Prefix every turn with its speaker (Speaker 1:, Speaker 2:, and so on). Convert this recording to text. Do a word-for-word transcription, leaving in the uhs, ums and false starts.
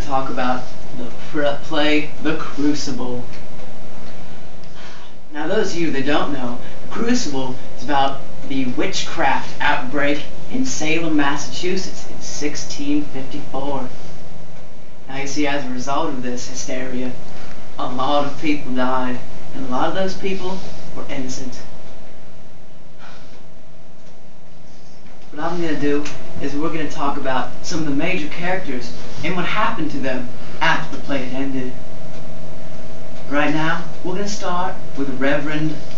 Speaker 1: talk about the play The Crucible. Now those of you that don't know, The Crucible is about the witchcraft outbreak in Salem, Massachusetts in sixteen fifty-four. Now you see, as a result of this hysteria, a lot of people died, and a lot of those people were innocent. What I'm going to do is we're going to talk about some of the major characters and what happened to them after the play had ended. Right now, we're going to start with Reverend